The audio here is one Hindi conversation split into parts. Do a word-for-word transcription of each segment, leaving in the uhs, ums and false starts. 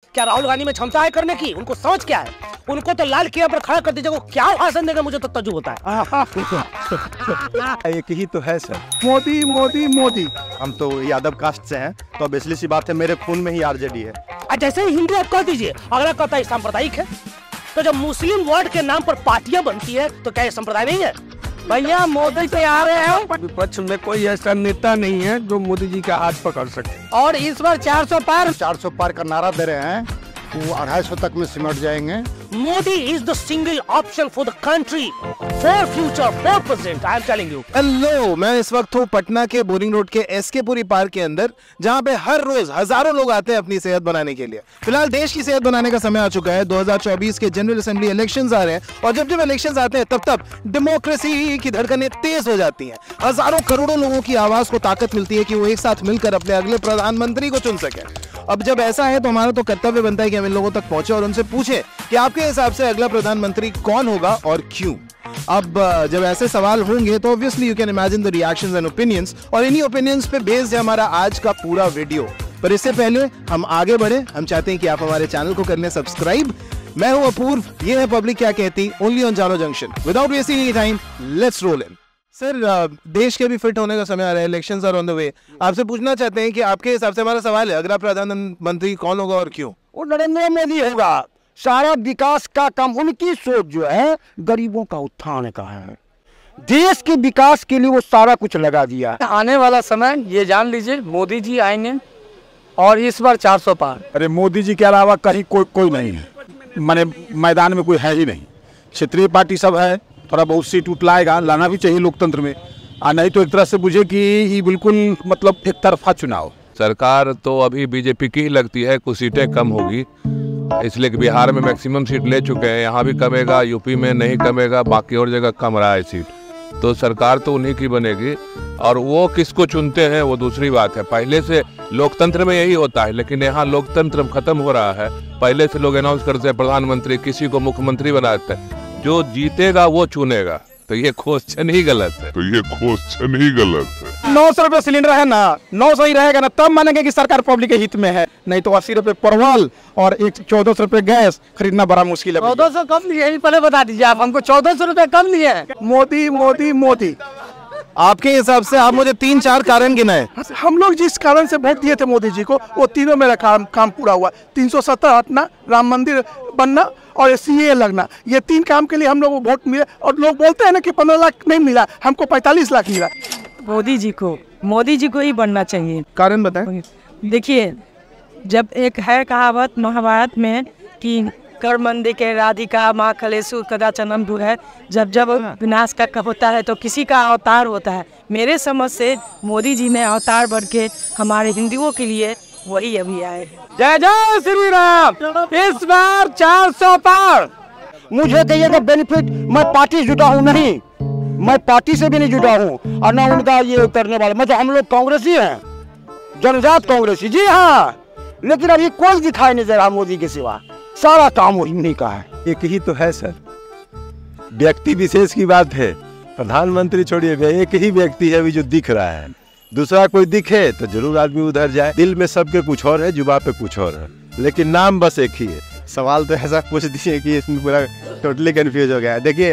क्या राहुल गांधी में क्षमता है करने की? उनको समझ क्या है? उनको तो लाल किला पर खड़ा कर दीजिए, वो क्या भाषण देगा मुझे तो तजुब होता है। एक ही तो है सर, मोदी मोदी मोदी। हम तो यादव कास्ट से हैं, तो अब इसलिए सी बात है मेरे खून में ही आरजेडी है। जैसे ही हिंदू आप कह दीजिए, अगला कहता है सांप्रदायिक है। तो जब मुस्लिम वर्ड के नाम पर पार्टियां बनती है तो क्या ये संप्रदाय नहीं है? भैया मोदी से आ रहे हैं, विपक्ष में कोई ऐसा नेता नहीं है जो मोदी जी का हाथ पकड़ सके। और इस बार चार सौ पार चार सौ पार का नारा दे रहे हैं, वो अढ़ाई सौ तक में सिमट जाएंगे। Modi is the single option for the country, for future, for present. I am telling you. Hello, मैं इस वक्त हूँ पटना के बोरिंग रोड के एसके पुरी पार्क के अंदर, जहाँ पे हर रोज हजारों लोग आते हैं अपनी सेहत बनाने के लिए। फिलहाल देश की सेहत बनाने का समय आ चुका है। दो हज़ार चौबीस के जनरल असेंबली इलेक्शंस आ रहे हैं, और जब जब इलेक्शंस आते हैं तब तब डेमोक्रेसी की धड़कनें तेज हो जाती हैं। हजारों करोड़ों लोगों की आवाज को ताकत मिलती है कि वो एक साथ मिलकर अपने अगले प्रधानमंत्री को चुन सके। अब जब ऐसा है तो हमारा तो कर्तव्य बनता है कि हम इन लोगों तक पहुंचे और उनसे पूछे कि आपके हिसाब से अगला प्रधानमंत्री कौन होगा और क्यों। अब जब ऐसे सवाल होंगे तो obviously you can imagine the reactions and opinions, और इन्हीं ओपिनियंस पे बेस्ड है हमारा आज का पूरा वीडियो। पर इससे पहले हम आगे बढ़े, हम चाहते हैं कि आप हमारे चैनल को कर लें सब्सक्राइब। मैं हूं अपूर्व, ये है पब्लिक क्या कहती, only on Jaano junction. Without wasting any time, let's roll in. Sir, देश के भी फिट होने का समय आ रहा है, elections are on the way. आपसे पूछना चाहते हैं कि आपके हिसाब से, हमारा सवाल है, अगला प्रधानमंत्री कौन होगा और क्यों? वो नरेंद्र मोदी होगा। सारा विकास का काम, उनकी सोच जो है गरीबों का उत्थान का है, देश के विकास के लिए वो सारा कुछ लगा दिया। आने वाला समय ये जान लीजिए, मोदी जी आएंगे और इस बार चार सौ पार। अरे मोदी जी के अलावा कहीं कोई कोई नहीं है, माने मैदान में कोई है ही नहीं। क्षेत्रीय पार्टी सब है, थोड़ा बहुत सीट उठ लाएगा, लाना भी चाहिए लोकतंत्र में, और नहीं तो एक तरह से बुझे कि ये बिल्कुल मतलब एक तरफा चुनाव। सरकार तो अभी बीजेपी की ही लगती है, कुछ सीटें कम होगी, इसलिए कि बिहार में मैक्सिमम सीट ले चुके हैं, यहाँ भी कमेगा, यूपी में नहीं कमेगा, बाकी और जगह कम रहा है सीट। तो सरकार तो उन्हीं की बनेगी, और वो किसको चुनते हैं वो दूसरी बात है। पहले से लोकतंत्र में यही होता है, लेकिन यहाँ लोकतंत्र खत्म हो रहा है। पहले से लोग अनाउंस करते हैं प्रधानमंत्री, किसी को मुख्यमंत्री बनाते हैं, जो जीतेगा वो चुनेगा। तो ये क्वेश्चन ही गलत है, तो ये क्वेश्चन ही गलत है। नौ सौ रुपए सिलेंडर है ना, नौ सौ ही रहेगा ना, तब मानेंगे कि सरकार पब्लिक के हित में है। नहीं तो अस्सी रुपए परवल और एक चौदह सौ रुपए गैस खरीदना बड़ा मुश्किल है। चौदह सौ कम लिए, पहले बता दीजिए आप हमको, चौदह सौ रुपए कम लिए। मोदी मोदी मोदी। आपके हिसाब से आप मुझे तीन चार कारण गिनाए। हम लोग जिस कारण से वोट दिए थे मोदी जी को, वो तीनों मेरा काम काम पूरा हुआ। तीन सौ सत्तर हटना, राम मंदिर बनना और सीए लगना, ये तीन काम के लिए हम लोग वोट मिले। और लोग बोलते हैं ना कि पंद्रह लाख नहीं मिला, हमको पैंतालीस लाख मिला। मोदी जी को मोदी जी को ही बनना चाहिए। कारण बताएं। देखिए, जब एक है कहावत महाभारत में कि कर मंदिर के राधिका माँ कलेसु कदाचनम दूर है, जब जब विनाश का होता है तो किसी का अवतार होता है। मेरे समझ से मोदी जी ने अवतार बढ़ के हमारे हिंदुओं के लिए वही अभी आए। जय जय श्री राम। इस बार चार सौ पार। मुझे कहिएगा बेनिफिट, मैं पार्टी जुटा हूँ नहीं, मैं पार्टी से भी नहीं जुटा हूँ और ना उनका ये उतरने वाला। मतलब हम लोग कांग्रेसी हैं, जनजात कांग्रेसी, जी हाँ। लेकिन अभी कोई दिखाई नहीं दे रहा मोदी के सिवा, सारा काम वही नहीं का है। एक ही तो है सर, व्यक्ति विशेष की बात है। प्रधानमंत्री छोड़िए, एक ही व्यक्ति है अभी जो दिख रहा है। दूसरा कोई दिखे तो जरूर आदमी उधर जाए। दिल में सबके कुछ और है, जुबान पे कुछ और है, लेकिन नाम बस एक ही है। सवाल तो ऐसा पूछ दिए कि इसमें पूरा टोटली कंफ्यूज हो गया है। देखिए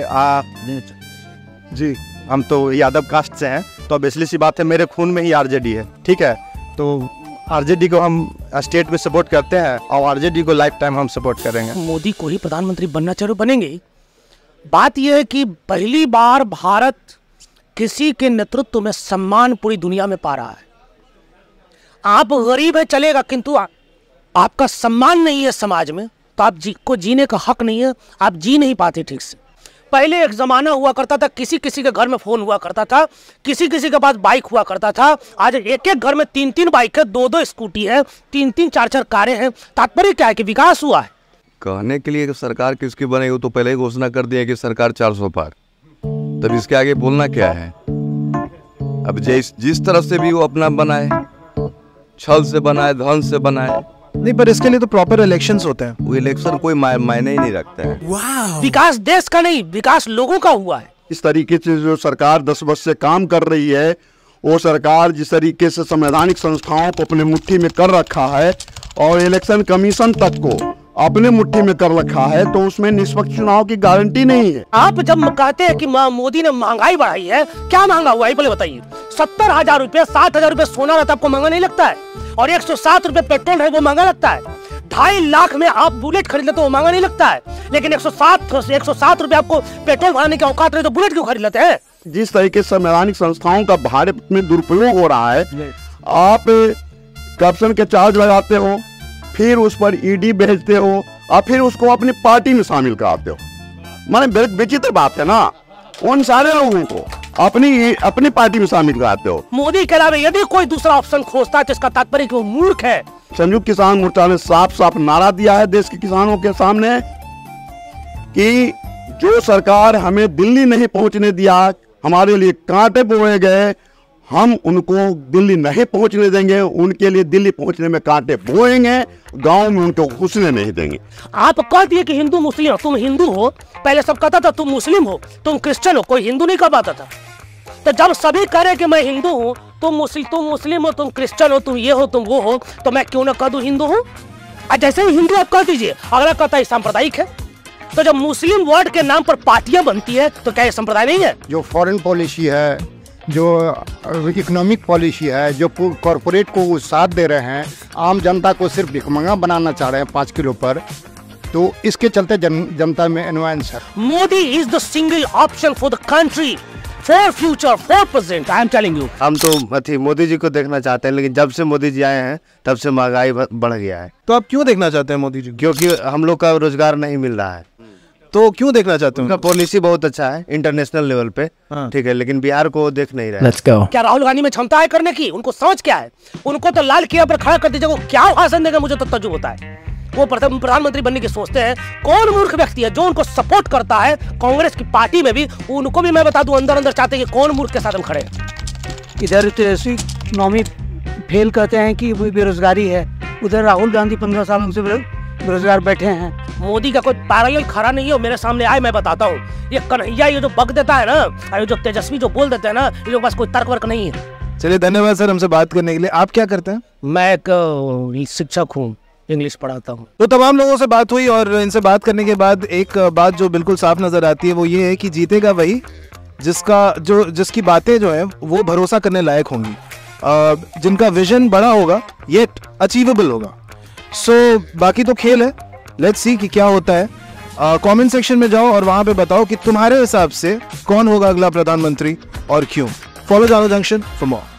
जी, हम तो यादव कास्ट से हैं, तो अब इसलिए सी बात है मेरे खून में ही आरजेडी है, ठीक है। तो आरजेडी को हम स्टेट में सपोर्ट करते हैं और आरजेडी को लाइफ टाइम हम सपोर्ट करेंगे। मोदी को ही प्रधानमंत्री बनना चाहिए, बनेंगे। बात यह है कि पहली बार भारत किसी के नेतृत्व में सम्मान पूरी दुनिया में पा रहा है। आप गरीब है चलेगा, किंतु आ, आपका सम्मान नहीं है समाज में, तो आप जी को जीने का हक नहीं है, आप जी नहीं पाते ठीक से। पहले एक जमाना हुआ करता था, किसी किसी के घर में फोन हुआ करता था, किसी किसी के पास बाइक हुआ करता था। आज एक एक घर में तीन तीन बाइक है, दो दो स्कूटी है, तीन तीन चार चार कारें हैं। तात्पर्य क्या है कि विकास हुआ है। कहने के लिए सरकार किसकी बनेगी तो पहले ही घोषणा कर दिया कि सरकार चार सौ पार, तब इसके आगे बोलना क्या है। अब जिस जिस तरह से भी वो अपना बनाए, छल से बनाए, धन से बनाए, नहीं, पर इसके लिए तो प्रॉपर इलेक्शंस होते हैं। वो इलेक्शन कोई मायने ही नहीं रखते हैं। विकास देश का नहीं, विकास लोगों का हुआ है। इस तरीके से जो सरकार दस वर्ष से काम कर रही है, वो सरकार जिस तरीके से संवैधानिक संस्थाओं को अपने मुट्ठी में कर रखा है और इलेक्शन कमीशन तक को अपने मुट्ठी में कर रखा है, तो उसमें निष्पक्ष चुनाव की गारंटी नहीं है। आप जब कहते हैं कि मोदी ने महंगाई बढ़ाई है, क्या महंगा हुआ है पहले बताइए। सत्तर हजार रुपए साठ हजार रुपए सोना रहता आपको महंगा नहीं लगता है? और एक सौ सात रुपए पेट्रोल है वो महंगा लगता है? ढाई लाख में आप बुलेट खरीद लेते हो वो महंगा नहीं लगता है? लेकिन एक सौ सात एक सौ सात रुपए आपको पेट्रोल भराने की औकात रहे तो बुलेट क्यों खरीद लेते हैं? जिस तरीके से संवैधानिक संस्थाओं का भारत में दुरुपयोग हो रहा है, आप करप्शन के चार्ज लगाते हो, फिर उस पर ईडी भेजते हो और फिर उसको अपनी पार्टी में शामिल कराते हो। माने विचित्र बात है ना, उन सारे लोगों को अपनी अपनी पार्टी में शामिल कराते हो। मोदी के अलावा यदि कोई दूसरा ऑप्शन खोजता है तो इसका तात्पर्य कि वो मूर्ख है। संयुक्त किसान मोर्चा ने साफ साफ नारा दिया है देश के किसानों के सामने कि जो सरकार हमें दिल्ली नहीं पहुंचने दिया, हमारे लिए कांटे बोए गए, हम उनको दिल्ली नहीं पहुंचने देंगे, उनके लिए दिल्ली पहुंचने में कांटे बोएंगे, गांव में उनको घुसने नहीं देंगे। आप कह दिए कि हिंदू मुस्लिम, तुम हिंदू हो, पहले सब कहता था तुम मुस्लिम हो, तुम क्रिश्चियन हो, कोई हिंदू नहीं कह पाता था। तो जब सभी कह रहे कि मैं हिंदू हूँ, तुम मुस्लिम तुम मुस्लिम हो, तुम क्रिश्चियन हो, तुम ये हो, तुम वो हो, तो मैं क्यों ना कह दूं हिंदू हूँ? जैसे ही हिंदू आप कह दीजिए, अगला कहता है सांप्रदायिक है। तो जब मुस्लिम वर्ड के नाम पर पार्टियां बनती है तो क्या ये संप्रदाय नहीं है? जो फॉरेन पॉलिसी है, जो इकोनॉमिक पॉलिसी है, जो कॉरपोरेट को वो साथ दे रहे हैं, आम जनता को सिर्फ भिखमंगा बनाना चाह रहे हैं पाँच किलो पर, तो इसके चलते जन, जनता में एनवायरमेंट है। Modi is the single option for the country, for future, for present. I am telling you. हम तो अथी मोदी जी को देखना चाहते हैं, लेकिन जब से मोदी जी आए हैं तब से महंगाई बढ़ गया है। तो आप क्यों देखना चाहते हैं मोदी जी? क्योंकि हम लोग का रोजगार नहीं मिल रहा है। तो क्यों देखना चाहते हैं? उनका पॉलिसी बहुत अच्छा है इंटरनेशनल लेवल पे, ठीक है, लेकिन बिहार को देख नहीं रहा है। क्या राहुल गांधी में क्षमता है करने की? उनको समझ क्या है? उनको तो लाल किला पर खड़ा कर दीजिए, वो क्या भाषण देगा मुझे तो तजुब होता है। वो प्रधानमंत्री बनने की सोचते हैं। कौन मूर्ख व्यक्ति है जो उनको सपोर्ट करता है कांग्रेस की पार्टी में भी? उनको भी मैं बता दूं अंदर अंदर चाहते हैं कि कौन मूर्ख के साथ हम खड़े हैं। इधर तो ऐसी इकोनॉमी फेल कहते हैं कि बेरोजगारी है, उधर राहुल गांधी पंद्रह सालों से बेरोजगार बैठे हैं। मोदी का कोई पैरेलल खड़ा नहीं है, मेरे सामने आए मैं बताता हूँ। ये कन्हैया ये जो बग देता है ना, ये जो तेजस्वी जो बोल देते हैं ना, ये लोग पास कोई तर्क वर्क नहीं है। चलिए धन्यवाद सर हमसे बात करने के लिए। आप क्या करते हैं? मैं एक शिक्षक हूँ, इंग्लिश पढ़ाता हूँ। तो तमाम लोगों से बात हुई और इनसे बात करने के बाद एक बात जो बिल्कुल साफ नजर आती है वो ये है कि जीतेगा वही जिसका जो जिसकी बातें जो है वो भरोसा करने लायक होंगी, जिनका विजन बड़ा होगा येट अचीवेबल होगा। सो so, बाकी तो खेल है, लेट्स सी कि क्या होता है। कमेंट सेक्शन में जाओ और वहां पे बताओ कि तुम्हारे हिसाब से कौन होगा अगला प्रधानमंत्री और क्यों। फॉलो जानो जंक्शन फॉर मोर।